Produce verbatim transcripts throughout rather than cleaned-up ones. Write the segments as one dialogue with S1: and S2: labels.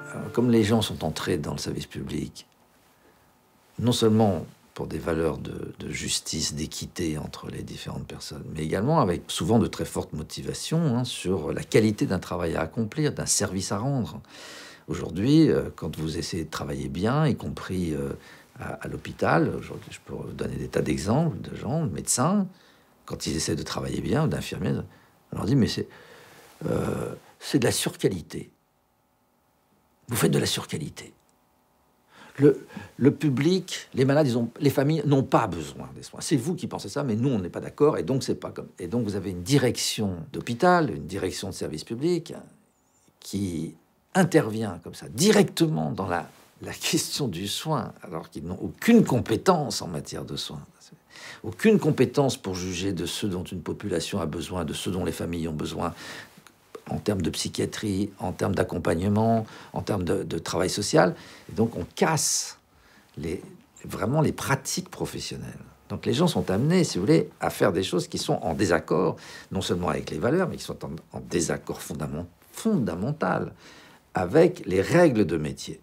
S1: Alors, comme les gens sont entrés dans le service public, non seulement pour des valeurs de, de justice, d'équité entre les différentes personnes, mais également avec souvent de très fortes motivations hein, sur la qualité d'un travail à accomplir, d'un service à rendre. Aujourd'hui, euh, quand vous essayez de travailler bien, y compris euh, à, à l'hôpital, aujourd'hui, je peux vous donner des tas d'exemples de gens, de médecins, quand ils essaient de travailler bien, ou d'infirmiers, on leur dit, mais c'est euh, c'est de la surqualité. Vous faites de la surqualité. Le, le public, les malades, ils ont, les familles n'ont pas besoin des soins. C'est vous qui pensez ça, mais nous, on n'est pas d'accord, et donc c'est pas comme. Et donc vous avez une direction d'hôpital, une direction de service public qui intervient comme ça directement dans la, la question du soin, alors qu'ils n'ont aucune compétence en matière de soins, aucune compétence pour juger de ce dont une population a besoin, de ce dont les familles ont besoin, en termes de psychiatrie, en termes d'accompagnement, en termes de, de travail social. Et donc, on casse les, vraiment les pratiques professionnelles. Donc, les gens sont amenés, si vous voulez, à faire des choses qui sont en désaccord, non seulement avec les valeurs, mais qui sont en, en désaccord fondament, fondamental avec les règles de métier.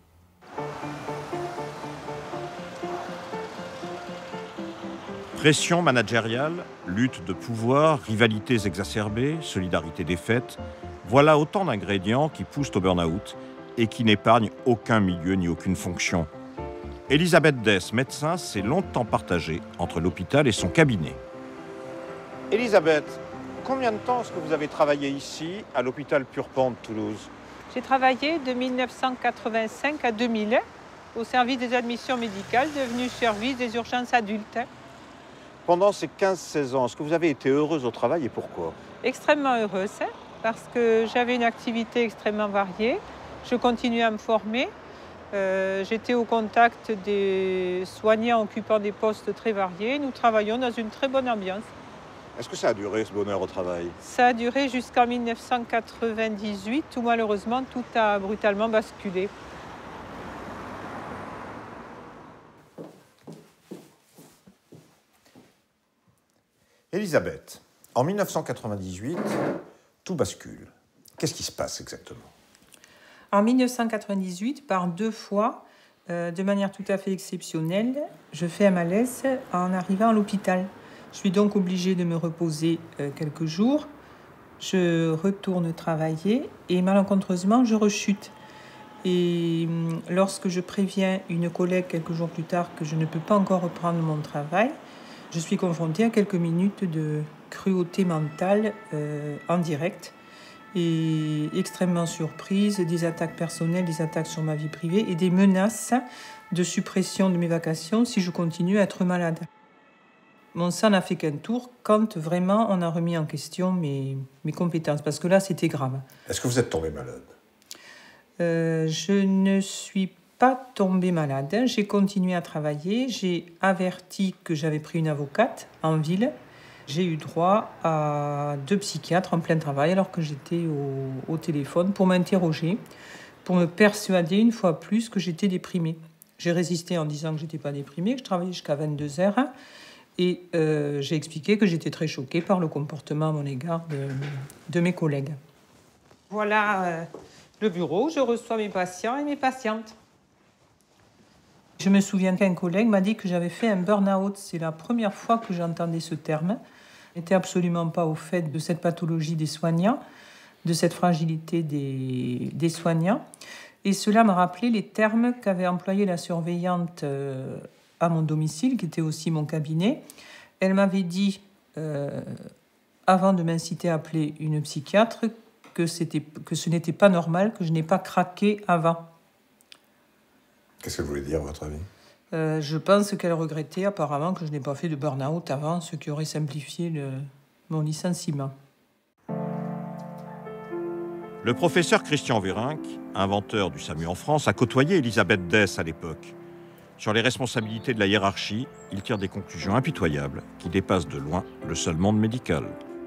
S2: Pression managériale, lutte de pouvoir, rivalités exacerbées, solidarité défaite, voilà autant d'ingrédients qui poussent au burn-out et qui n'épargnent aucun milieu ni aucune fonction. Elisabeth Dess, médecin, s'est longtemps partagée entre l'hôpital et son cabinet. Elisabeth, combien de temps est-ce que vous avez travaillé ici, à l'hôpital Purpan de Toulouse?
S3: J'ai travaillé de mille neuf cent quatre-vingt-cinq à deux mille au service des admissions médicales, devenu service des urgences adultes.
S2: Pendant ces quinze seize ans, est-ce que vous avez été heureuse au travail et pourquoi?
S3: Extrêmement heureuse, parce que j'avais une activité extrêmement variée. Je continuais à me former. Euh, J'étais au contact des soignants occupant des postes très variés. Nous travaillions dans une très bonne ambiance.
S2: Est-ce que ça a duré, ce bonheur au travail?
S3: Ça a duré jusqu'en mille neuf cent quatre-vingt-dix-huit, où malheureusement tout a brutalement basculé.
S2: Elisabeth, en mille neuf cent quatre-vingt-dix-huit, tout bascule. Qu'est-ce qui se passe exactement?
S3: En mille neuf cent quatre-vingt-dix-huit, par deux fois, euh, de manière tout à fait exceptionnelle, je fais un malaise en arrivant à l'hôpital. Je suis donc obligée de me reposer euh, quelques jours. Je retourne travailler et malencontreusement, je rechute. Et hum, lorsque je préviens une collègue quelques jours plus tard que je ne peux pas encore reprendre mon travail, je suis confrontée à quelques minutes de cruauté mentale euh, en direct et extrêmement surprise, des attaques personnelles, des attaques sur ma vie privée et des menaces de suppression de mes vacations si je continue à être malade. Mon sang n'a fait qu'un tour quand vraiment on a remis en question mes, mes compétences, parce que là c'était grave.
S2: Est-ce que vous êtes tombée malade?
S3: euh, Je ne suis pas tombée malade, j'ai continué à travailler, j'ai averti que j'avais pris une avocate en ville. J'ai eu droit à deux psychiatres en plein travail alors que j'étais au, au téléphone pour m'interroger, pour me persuader une fois plus que j'étais déprimée. J'ai résisté en disant que j'étais pas déprimée, que je travaillais jusqu'à vingt-deux heures et euh, j'ai expliqué que j'étais très choquée par le comportement à mon égard de, de mes collègues. Voilà euh, le bureau où je reçois mes patients et mes patientes. Je me souviens qu'un collègue m'a dit que j'avais fait un burn-out. C'est la première fois que j'entendais ce terme. Je n'étais absolument pas au fait de cette pathologie des soignants, de cette fragilité des, des soignants. Et cela m'a rappelé les termes qu'avait employés la surveillante euh, à mon domicile, qui était aussi mon cabinet. Elle m'avait dit, euh, avant de m'inciter à appeler une psychiatre, que, c'était, que ce n'était pas normal, que je n'ai pas craqué avant.
S2: Qu'est-ce qu'elle voulait dire, à votre avis?
S3: euh, Je pense qu'elle regrettait apparemment que je n'ai pas fait de burn-out avant, ce qui aurait simplifié le, mon licenciement.
S2: Le professeur Christian Vérinck, inventeur du SAMU en France, a côtoyé Elisabeth Dess à l'époque. Sur les responsabilités de la hiérarchie, il tire des conclusions impitoyables qui dépassent de loin le seul monde médical.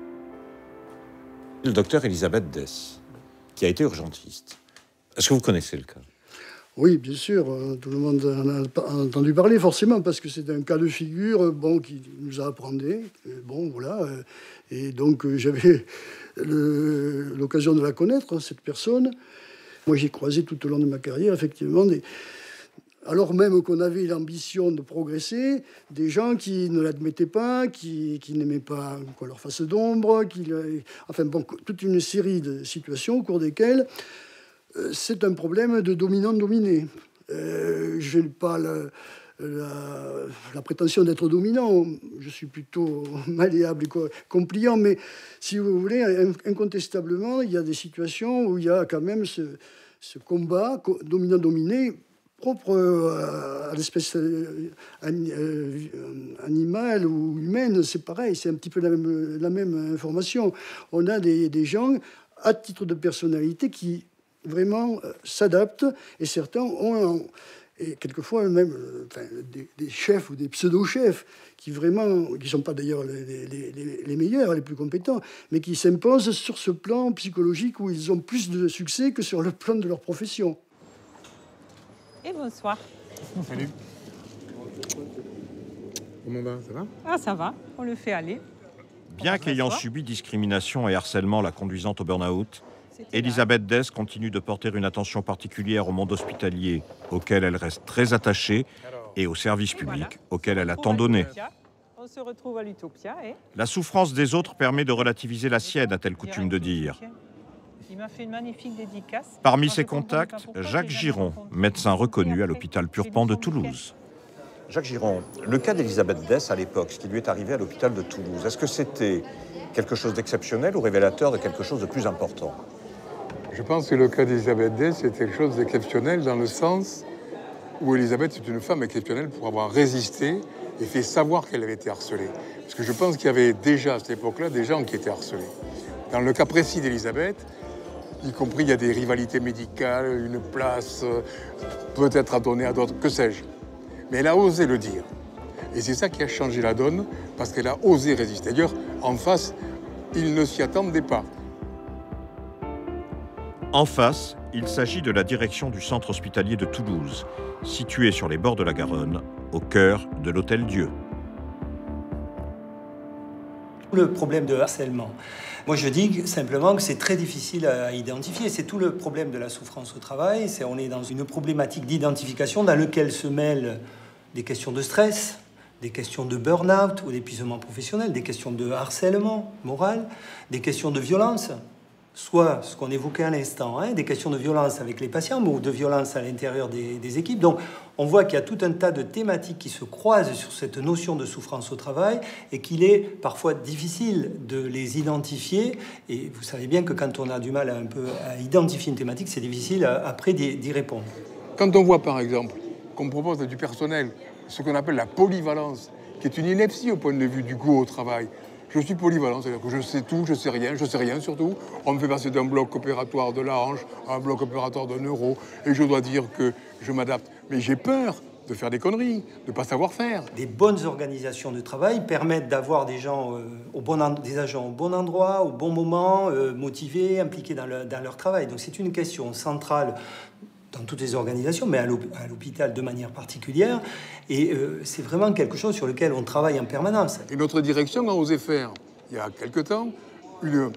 S2: Le docteur Elisabeth Dess, qui a été urgentiste. Est-ce que vous connaissez le cas?
S4: Oui, bien sûr. Tout le monde en a entendu parler, forcément, parce que c'est un cas de figure bon, qui nous a appris. Bon, voilà. Et donc, j'avais l'occasion de la connaître, cette personne. Moi, j'ai croisé tout au long de ma carrière, effectivement, des... alors même qu'on avait l'ambition de progresser, des gens qui ne l'admettaient pas, qui, qui n'aimaient pas qu'on leur fasse d'ombre, qui... enfin bon, toute une série de situations au cours desquelles euh, c'est un problème de dominant-dominé. Euh, je n'ai pas le... La, la prétention d'être dominant, je suis plutôt malléable et compliant, mais si vous voulez, incontestablement, il y a des situations où il y a quand même ce, ce combat dominant-dominé propre à, à l'espèce animale ou humaine. C'est pareil, c'est un petit peu la même, la même information. On a des, des gens, à titre de personnalité, qui vraiment s'adaptent, et certains ont... Et quelquefois même enfin, des, des chefs ou des pseudo-chefs qui vraiment, qui ne sont pas d'ailleurs les, les, les, les meilleurs, les plus compétents, mais qui s'imposent sur ce plan psychologique où ils ont plus de succès que sur le plan de leur profession.
S3: Et bonsoir.
S5: Salut. Comment va? Ça va?
S3: Ah, ça va, on le fait aller.
S2: Bien qu'ayant subi discrimination et harcèlement la conduisant au burn-out, Elisabeth Dess continue de porter une attention particulière au monde hospitalier, auquel elle reste très attachée, et au service public, auquel elle a tant donné.
S3: On se retrouve à l'Utopia. Et...
S2: La souffrance des autres permet de relativiser la sienne, a-t-elle coutume de dire.
S3: Il m'a fait une magnifique dédicace.
S2: Parmi ses contacts, Jacques Giron, médecin reconnu à l'hôpital Purpan de Toulouse.
S6: Jacques Giron, le cas d'Elisabeth Dess à l'époque, ce qui lui est arrivé à l'hôpital de Toulouse, est-ce que c'était quelque chose d'exceptionnel ou révélateur de quelque chose de plus important?
S5: Je pense que le cas d'Elisabeth Dess est quelque chose d'exceptionnel dans le sens où Elisabeth est une femme exceptionnelle pour avoir résisté et fait savoir qu'elle avait été harcelée. Parce que je pense qu'il y avait déjà à cette époque-là des gens qui étaient harcelés. Dans le cas précis d'Elisabeth, y compris il y a des rivalités médicales, une place peut-être à donner à d'autres, que sais-je. Mais elle a osé le dire. Et c'est ça qui a changé la donne, parce qu'elle a osé résister. D'ailleurs, en face, ils ne s'y attendaient pas.
S2: En face, il s'agit de la direction du centre hospitalier de Toulouse, situé sur les bords de la Garonne, au cœur de l'Hôtel Dieu.
S7: Le problème de harcèlement, moi je dis simplement que c'est très difficile à identifier. C'est tout le problème de la souffrance au travail. C'est, on est dans une problématique d'identification dans laquelle se mêlent des questions de stress, des questions de burn-out ou d'épuisement professionnel, des questions de harcèlement moral, des questions de violence. Soit ce qu'on évoquait à l'instant, hein, des questions de violence avec les patients, mais ou de violence à l'intérieur des, des équipes. Donc, on voit qu'il y a tout un tas de thématiques qui se croisent sur cette notion de souffrance au travail et qu'il est parfois difficile de les identifier. Et vous savez bien que quand on a du mal à, un peu, à identifier une thématique, c'est difficile à, après d'y, d'y répondre.
S5: Quand on voit, par exemple, qu'on propose du personnel ce qu'on appelle la polyvalence, qui est une ineptie au point de vue du goût au travail. Je suis polyvalent, c'est-à-dire que je sais tout, je sais rien, je sais rien surtout. On me fait passer d'un bloc opératoire de la hanche à un bloc opératoire de neuro, et je dois dire que je m'adapte. Mais j'ai peur de faire des conneries, de ne pas savoir faire.
S7: Des bonnes organisations de travail permettent d'avoir des gens, euh, au bon en... des agents au bon endroit, au bon moment, euh, motivés, impliqués dans, le, dans leur travail. Donc c'est une question centrale dans toutes les organisations, mais à l'hôpital de manière particulière. Et euh, c'est vraiment quelque chose sur lequel on travaille en permanence.
S5: Et notre direction a osé faire, il y a quelque temps, un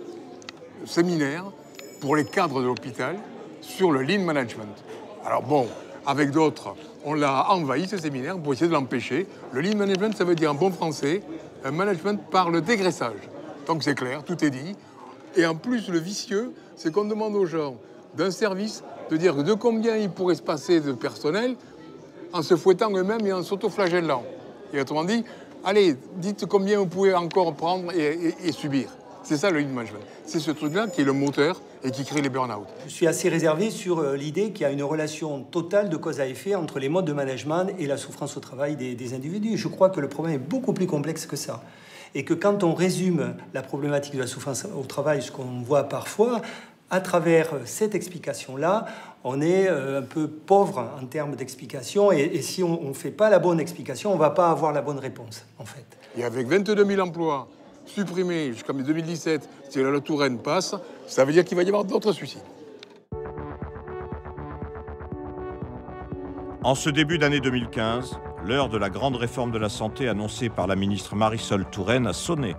S5: séminaire pour les cadres de l'hôpital sur le lean management. Alors bon, avec d'autres, on l'a envahi, ce séminaire, pour essayer de l'empêcher. Le lean management, ça veut dire en bon français, un management par le dégraissage. Donc c'est clair, tout est dit. Et en plus, le vicieux, c'est qu'on demande aux gens d'un service de dire de combien il pourrait se passer de personnel en se fouettant eux-mêmes et en s'autoflagellant. Et autrement dit, allez, dites combien vous pouvez encore prendre et, et, et subir. C'est ça le lean management. C'est ce truc-là qui est le moteur et qui crée les burn-out.
S7: Je suis assez réservé sur l'idée qu'il y a une relation totale de cause à effet entre les modes de management et la souffrance au travail des, des individus. Je crois que le problème est beaucoup plus complexe que ça. Et que quand on résume la problématique de la souffrance au travail, ce qu'on voit parfois, à travers cette explication-là, on est un peu pauvre en termes d'explication. Et, et si on ne fait pas la bonne explication, on ne va pas avoir la bonne réponse, en fait.
S5: Et avec vingt-deux mille emplois supprimés jusqu'en deux mille dix-sept, si la Touraine passe, ça veut dire qu'il va y avoir d'autres suicides.
S2: En ce début d'année deux mille quinze, l'heure de la grande réforme de la santé annoncée par la ministre Marisol Touraine a sonné.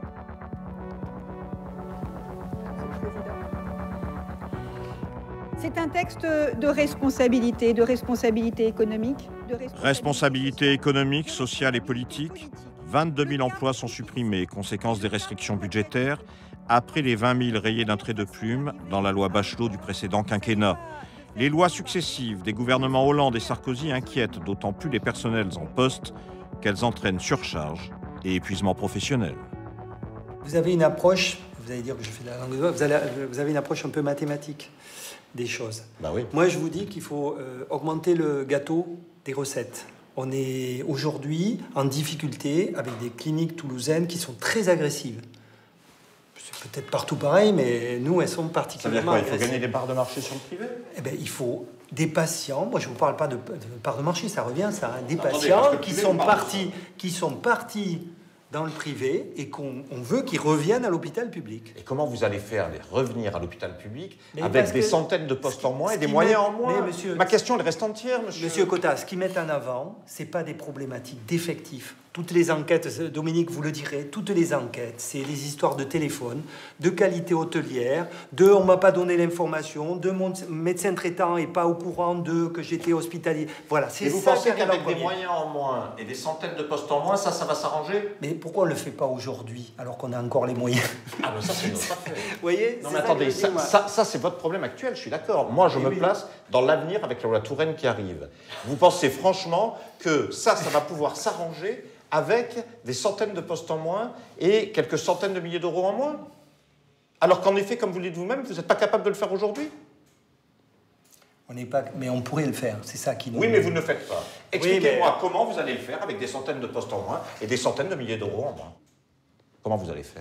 S8: C'est un texte de responsabilité, de responsabilité économique. De responsabilité,
S2: Responsabilité économique, sociale et politique. vingt-deux mille emplois sont supprimés, conséquence des restrictions budgétaires, après les vingt mille rayés d'un trait de plume dans la loi Bachelot du précédent quinquennat. Les lois successives des gouvernements Hollande et Sarkozy inquiètent d'autant plus les personnels en poste qu'elles entraînent surcharge et épuisement professionnel.
S7: Vous avez une approche, vous allez dire que je fais de la langue de bois, vous, allez- vous avez une approche un peu mathématique des choses.
S6: Bah oui.
S7: Moi, je vous dis qu'il faut euh, augmenter le gâteau des recettes. On est aujourd'hui en difficulté avec des cliniques toulousaines qui sont très agressives. C'est peut-être partout pareil, mais nous, elles sont
S6: Ça veut dire
S7: particulièrement
S6: quoi? Il faut
S7: agressives.
S6: gagner des parts de marché sur le privé?
S7: Eh ben, il faut des patients. Moi, je ne vous parle pas de, de part de marché, ça revient, ça. Hein, des
S6: Attendez,
S7: patients
S6: parce que le
S7: qui
S6: privé,
S7: sont
S6: on parle de
S7: partis, qui sont partis dans le privé et qu'on on veut qu'ils reviennent à l'hôpital public.
S6: Et comment vous allez faire les revenir à l'hôpital public
S7: Mais
S6: avec
S7: parce
S6: des
S7: que
S6: centaines de postes
S7: ce qui-
S6: en moins et
S7: ce
S6: des
S7: qui
S6: moyens
S7: met-
S6: en moins?
S7: Mais monsieur-
S6: Ma question, elle reste entière, monsieur.
S7: Monsieur Cotta, ce qu'ils mettent en avant, c'est pas des problématiques d'effectifs. Toutes les enquêtes, Dominique vous le direz, toutes les enquêtes, c'est des histoires de téléphone, de qualité hôtelière, de on m'a pas donné l'information, de mon médecin traitant est pas au courant de que j'étais hospitalier. Voilà, c'est
S6: Et vous
S7: ça
S6: pensez
S7: qui arrive en
S6: qu'avec des
S7: premier.
S6: moyens en moins et des centaines de postes en moins, ça, ça va s'arranger?
S7: Mais pourquoi on le fait pas aujourd'hui alors qu'on a encore les moyens?
S6: Ah, mais ça, c'est une autre affaire.
S7: Vous voyez?
S6: Non,
S7: c'est
S6: mais
S7: ça que
S6: attendez,
S7: je dis,
S6: ça,
S7: moi.
S6: ça, ça, c'est votre problème actuel, je suis d'accord. Moi, je
S7: Eh
S6: me
S7: oui.
S6: place dans l'avenir avec la loi Touraine qui arrive. Vous pensez franchement que ça, ça va pouvoir s'arranger avec des centaines de postes en moins et quelques centaines de milliers d'euros en moins? Alors qu'en effet, comme vous le dites vous-même, vous n'êtes pas capable de le faire aujourd'hui?
S7: On n'est pas, mais on pourrait le faire. C'est ça qui nous.
S6: Oui, mais vous ne le faites pas. Expliquez-moi
S7: mais-
S6: comment vous allez le faire avec des centaines de postes en moins et des centaines de milliers d'euros en moins. Comment vous allez faire?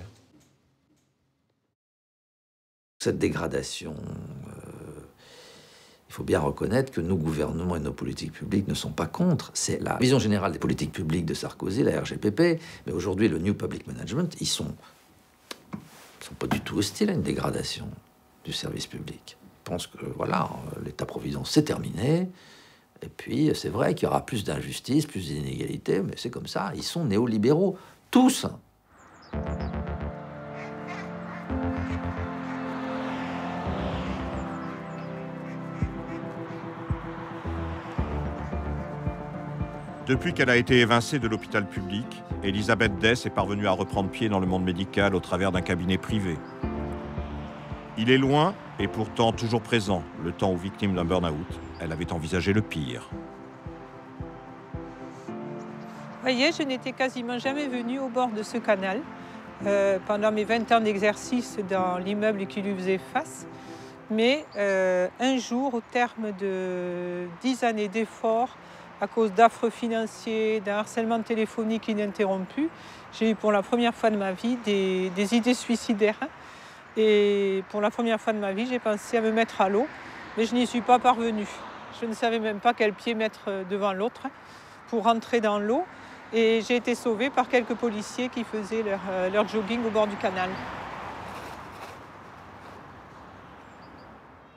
S1: Cette dégradation, euh, il faut bien reconnaître que nos gouvernements et nos politiques publiques ne sont pas contre. C'est la vision générale des politiques publiques de Sarkozy, la R G P P, mais aujourd'hui le New Public Management, ils sont, ils sont pas du tout hostiles à une dégradation du service public. Ils pensent que voilà, l'État-providence c'est terminé, et puis c'est vrai qu'il y aura plus d'injustice, plus d'inégalités, mais c'est comme ça. Ils sont néolibéraux, tous.
S2: Depuis qu'elle a été évincée de l'hôpital public, Elisabeth Dess est parvenue à reprendre pied dans le monde médical au travers d'un cabinet privé. Il est loin et pourtant toujours présent, le temps où, victime d'un burn-out, elle avait envisagé le pire.
S3: Vous voyez, je n'étais quasiment jamais venue au bord de ce canal euh, pendant mes vingt ans d'exercice dans l'immeuble qui lui faisait face. Mais euh, un jour, au terme de dix années d'efforts, à cause d'affres financiers, d'un harcèlement téléphonique ininterrompu, j'ai eu pour la première fois de ma vie des, des idées suicidaires. Et pour la première fois de ma vie, j'ai pensé à me mettre à l'eau, mais je n'y suis pas parvenue. Je ne savais même pas quel pied mettre devant l'autre pour rentrer dans l'eau. Et j'ai été sauvée par quelques policiers qui faisaient leur, leur jogging au bord du canal.